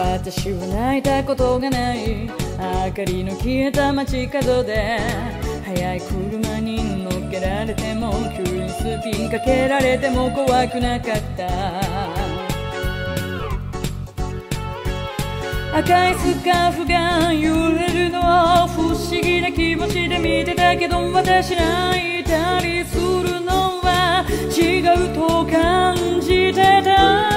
私は泣いたことがない。明かりの消えた街角で速い車に乗っけられても、急にスピンかけられても怖くなかった。赤いスカーフが揺れるのを不思議な気持ちで見てたけど、私泣いたりするのは違うと感じてた。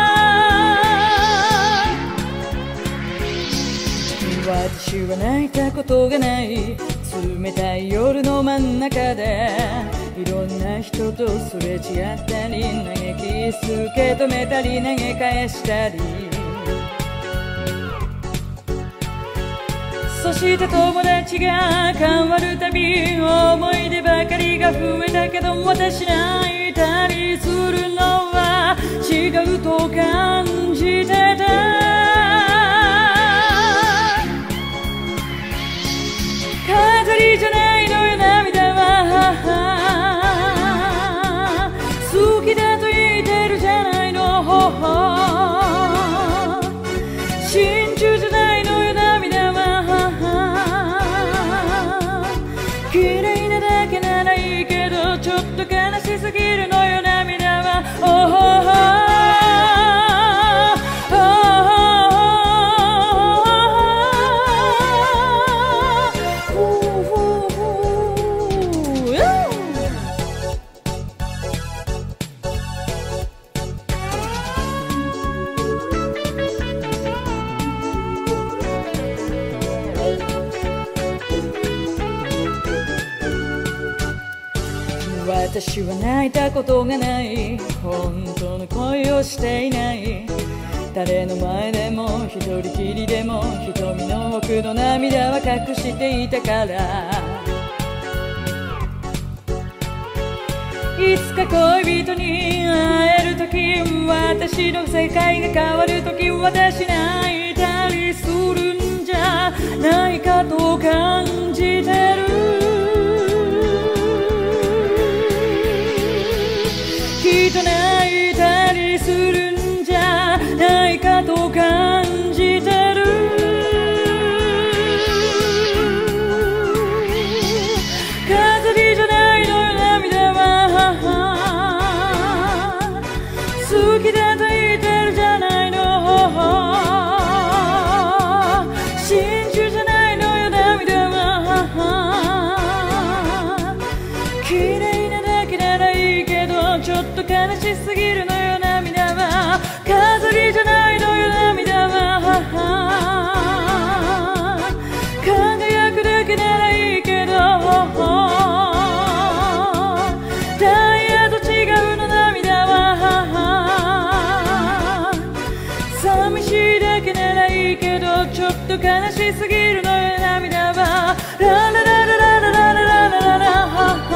私は泣いたことがない。冷たい夜の真ん中でいろんな人とすれ違ったり、嘆き受け止めたり投げ返したり、そして友達が変わるたび思い出ばかりが増えたけど、私泣いたりするのは違うと感じてた。飾りじゃないのよ涙は、好きだと言ってるじゃないの。真珠じゃないのよ涙は、綺麗なだけならいいけど、ちょっと悲しすぎるのよ涙は。私は泣いたことがない。本当の恋をしていない。誰の前でも一人きりでも瞳の奥の涙は隠していたから。いつか恋人に会えるとき、私の世界が変わるとき、私泣いたりするんじゃないかと感じてる。きっと泣いたりするんじゃないかと感じてる。飾りじゃないのよ涙は、好きだと言ってるじゃないの。真珠じゃないのよ涙は、綺麗なだけならいいけど、ちょっと悲しすぎるのよ涙は。飾りじゃないのよ涙は、輝くだけならいいけど、ダイヤと違うの涙は。寂しいだけならいいけど、ちょっと悲しすぎるのよ涙は。ラララララララララララ。